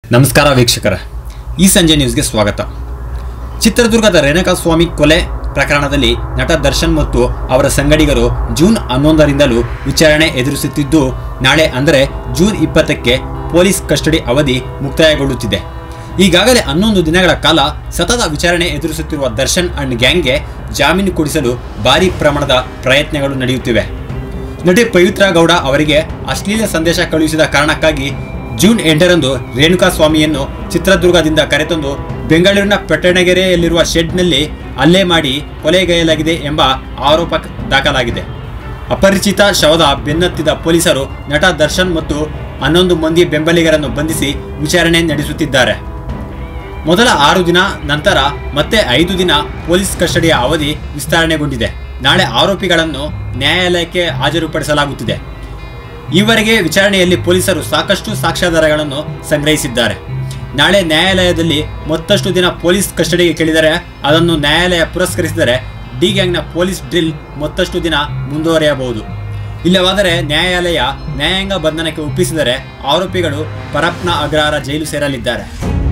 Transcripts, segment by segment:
ನಮಸ್ಕಾರ ವೀಕ್ಷಕರ, ಈ ಸಂಜೆ ನ್ಯೂಸ್ಗೆ ಸ್ವಾಗತ. ಚಿತ್ರದುರ್ಗದ ರೇಣುಕಾಸ್ವಾಮಿ ಕೊಲೆ ಪ್ರಕರಣದಲ್ಲಿ ನಟ ದರ್ಶನ್ ಮತ್ತು ಅವರ ಸಂಗಡಿಗರು ಜೂನ್ 11ರಿಂದಲೂ ವಿಚಾರಣೆ ಎದುರಿಸುತ್ತಿದ್ದು, ನಾಳೆ ಅಂದರೆ ಜೂನ್ 20ಕ್ಕೆ ಪೊಲೀಸ್ ಕಸ್ಟಡಿ ಅವಧಿ ಮುಕ್ತಾಯಗೊಳ್ಳುತ್ತಿದೆ. ಈಗಾಗಲೇ 11 ದಿನಗಳ ಕಾಲ ಸತತ ವಿಚಾರಣೆ ಎದುರಿಸುತ್ತಿರುವ ದರ್ಶನ್ ಅಂಡ್ ಗ್ಯಾಂಗ್ಗೆ ಜಾಮೀನು ಕೊಡಿಸಲು ಭಾರೀ ಪ್ರಮಾಣದ ಪ್ರಯತ್ನಗಳು ನಡೆಯುತ್ತಿವೆ. ನಟಿ ಪವಿತ್ರ ಗೌಡ ಅವರಿಗೆ ಅಶ್ಲೀಲ ಸಂದೇಶ ಕಳುಹಿಸಿದ ಕಾರಣಕ್ಕಾಗಿ ಜೂನ್ 8ರಂದು ರೇಣುಕಾಸ್ವಾಮಿಯನ್ನು ಚಿತ್ರದುರ್ಗದಿಂದ ಕರೆತಂದು ಬೆಂಗಳೂರಿನ ಪೆಟ್ಟಣಗೆರೆಯಲ್ಲಿರುವ ಶೆಡ್ನಲ್ಲಿ ಹಲ್ಲೆ ಮಾಡಿ ಕೊಲೆಗೈಯಲಾಗಿದೆ ಎಂಬ ಆರೋಪ ದಾಖಲಾಗಿದೆ. ಅಪರಿಚಿತ ಶವದ ಬೆನ್ನತ್ತಿದ ಪೊಲೀಸರು ನಟ ದರ್ಶನ್ ಮತ್ತು 11 ಮಂದಿ ಬೆಂಬಲಿಗರನ್ನು ಬಂಧಿಸಿ ವಿಚಾರಣೆ ನಡೆಸುತ್ತಿದ್ದಾರೆ. ಮೊದಲ 6 ದಿನ ನಂತರ ಮತ್ತೆ 5 ದಿನ ಪೊಲೀಸ್ ಕಸ್ಟಡಿಯ ಅವಧಿ ವಿಸ್ತರಣೆಗೊಂಡಿದೆ. ನಾಳೆ ಆರೋಪಿಗಳನ್ನು ನ್ಯಾಯಾಲಯಕ್ಕೆ ಹಾಜರುಪಡಿಸಲಾಗುತ್ತಿದೆ. ಈವರೆಗೆ ವಿಚಾರಣೆಯಲ್ಲಿ ಪೊಲೀಸರು ಸಾಕಷ್ಟು ಸಾಕ್ಷ್ಯಾಧಾರಗಳನ್ನು ಸಂಗ್ರಹಿಸಿದ್ದಾರೆ. ನಾಳೆ ನ್ಯಾಯಾಲಯದಲ್ಲಿ ಮತ್ತಷ್ಟು ದಿನ ಪೊಲೀಸ್ ಕಸ್ಟಡಿಗೆ ಕೇಳಿದರೆ ಅದನ್ನು ನ್ಯಾಯಾಲಯ ಪುರಸ್ಕರಿಸಿದರೆ ಡಿ ಗ್ಯಾಂಗ್ನ ಪೊಲೀಸ್ ಡ್ರಿಲ್ ಮತ್ತಷ್ಟು ದಿನ ಮುಂದುವರಿಯಬಹುದು. ಇಲ್ಲವಾದರೆ ನ್ಯಾಯಾಲಯ ನ್ಯಾಯಾಂಗ ಬಂಧನಕ್ಕೆ ಒಪ್ಪಿಸಿದರೆ ಆರೋಪಿಗಳು ಪರಪ್ನ ಅಗ್ರಹಾರ ಜೈಲು ಸೇರಲಿದ್ದಾರೆ.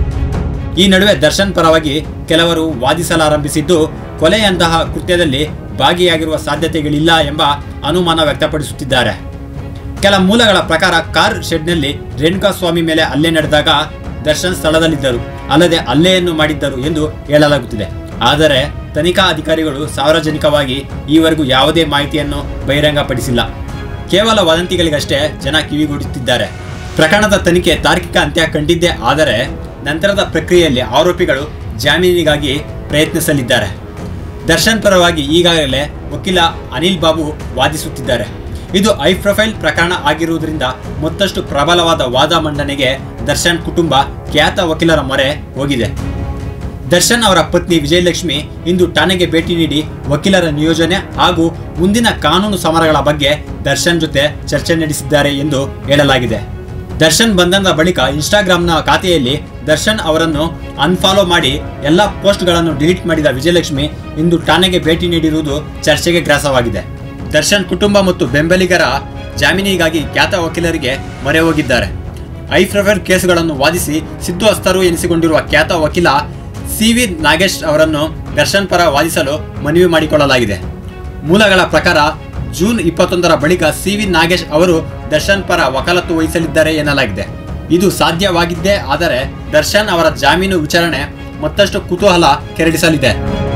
ಈ ನಡುವೆ ದರ್ಶನ್ ಪರವಾಗಿ ಕೆಲವರು ವಾದಿಸಲಾರಂಭಿಸಿದ್ದು, ಕೊಲೆಯಂತಹ ಕೃತ್ಯದಲ್ಲಿ ಭಾಗಿಯಾಗಿರುವ ಸಾಧ್ಯತೆಗಳಿಲ್ಲ ಎಂಬ ಅನುಮಾನ ವ್ಯಕ್ತಪಡಿಸುತ್ತಿದ್ದಾರೆ. ಕೆಲ ಮೂಲಗಳ ಪ್ರಕಾರ ಕಾರ್ ಶೆಡ್ನಲ್ಲಿ ರೇಣುಕಾಸ್ವಾಮಿ ಮೇಲೆ ಹಲ್ಲೆ ನಡೆದಾಗ ದರ್ಶನ್ ಸ್ಥಳದಲ್ಲಿದ್ದರು, ಅಲ್ಲದೆ ಹಲ್ಲೆಯನ್ನು ಮಾಡಿದ್ದರು ಎಂದು ಹೇಳಲಾಗುತ್ತಿದೆ. ಆದರೆ ತನಿಖಾ ಅಧಿಕಾರಿಗಳು ಸಾರ್ವಜನಿಕವಾಗಿ ಈವರೆಗೂ ಯಾವುದೇ ಮಾಹಿತಿಯನ್ನು ಬಹಿರಂಗಪಡಿಸಿಲ್ಲ. ಕೇವಲ ವದಂತಿಗಳಿಗಷ್ಟೇ ಜನ ಕಿವಿಗೊಡುತ್ತಿದ್ದಾರೆ. ಪ್ರಕರಣದ ತನಿಖೆ ತಾರ್ಕಿಕ ಅಂತ್ಯ ಕಂಡಿದ್ದೇ ಆದರೆ ನಂತರದ ಪ್ರಕ್ರಿಯೆಯಲ್ಲಿ ಆರೋಪಿಗಳು ಜಾಮೀನಿಗಾಗಿ ಪ್ರಯತ್ನಿಸಲಿದ್ದಾರೆ. ದರ್ಶನ್ ಪರವಾಗಿ ಈಗಾಗಲೇ ವಕೀಲ ಅನಿಲ್ ಬಾಬು ವಾದಿಸುತ್ತಿದ್ದಾರೆ. ಇದು ಹೈ ಪ್ರೊಫೈಲ್ ಪ್ರಕರಣ ಆಗಿರುವುದರಿಂದ ಮತ್ತಷ್ಟು ಪ್ರಬಲವಾದ ವಾದ ಮಂಡನೆಗೆ ದರ್ಶನ್ ಕುಟುಂಬ ಖ್ಯಾತ ವಕೀಲರ ಮೊರೆ ಹೋಗಿದೆ. ದರ್ಶನ್ ಅವರ ಪತ್ನಿ ವಿಜಯಲಕ್ಷ್ಮಿ ಇಂದು ಠಾಣೆಗೆ ಭೇಟಿ ನೀಡಿ ವಕೀಲರ ನಿಯೋಜನೆ ಹಾಗೂ ಮುಂದಿನ ಕಾನೂನು ಸಮರಗಳ ಬಗ್ಗೆ ದರ್ಶನ್ ಜೊತೆ ಚರ್ಚೆ ನಡೆಸಿದ್ದಾರೆ ಎಂದು ಹೇಳಲಾಗಿದೆ. ದರ್ಶನ್ ಬಂಧನದ ಬಳಿಕ ಇನ್ಸ್ಟಾಗ್ರಾಮ್ನ ಖಾತೆಯಲ್ಲಿ ದರ್ಶನ್ ಅವರನ್ನು ಅನ್ಫಾಲೋ ಮಾಡಿ ಎಲ್ಲ ಪೋಸ್ಟ್ಗಳನ್ನು ಡಿಲೀಟ್ ಮಾಡಿದ ವಿಜಯಲಕ್ಷ್ಮಿ ಇಂದು ಠಾಣೆಗೆ ಭೇಟಿ ನೀಡಿರುವುದು ಚರ್ಚೆಗೆ ಗ್ರಾಸವಾಗಿದೆ. ದರ್ಶನ್ ಕುಟುಂಬ ಮತ್ತು ಬೆಂಬಲಿಗರ ಜಾಮೀನಿಗಾಗಿ ಖ್ಯಾತ ವಕೀಲರಿಗೆ ಮೊರೆ ಹೋಗಿದ್ದಾರೆ. ಹೈ ಪ್ರೊಫೈಲ್ ಕೇಸುಗಳನ್ನು ವಾದಿಸಿ ಸಿದ್ಧಹಸ್ತರು ಎನಿಸಿಕೊಂಡಿರುವ ಖ್ಯಾತ ವಕೀಲ ಸಿ.ವಿ. ನಾಗೇಶ್ ಅವರನ್ನು ದರ್ಶನ್ ಪರ ವಾದಿಸಲು ಮನವಿ ಮಾಡಿಕೊಳ್ಳಲಾಗಿದೆ. ಮೂಲಗಳ ಪ್ರಕಾರ ಜೂನ್ 21ರ ಬಳಿಕ ಸಿ.ವಿ. ನಾಗೇಶ್ ಅವರು ದರ್ಶನ್ ಪರ ವಕಾಲತ್ತು ವಹಿಸಲಿದ್ದಾರೆ ಎನ್ನಲಾಗಿದೆ. ಇದು ಸಾಧ್ಯವಾಗಿದ್ದೇ ಆದರೆ ದರ್ಶನ್ ಅವರ ಜಾಮೀನು ವಿಚಾರಣೆ ಮತ್ತಷ್ಟು ಕುತೂಹಲ ಕೆರಳಿಸಲಿದೆ.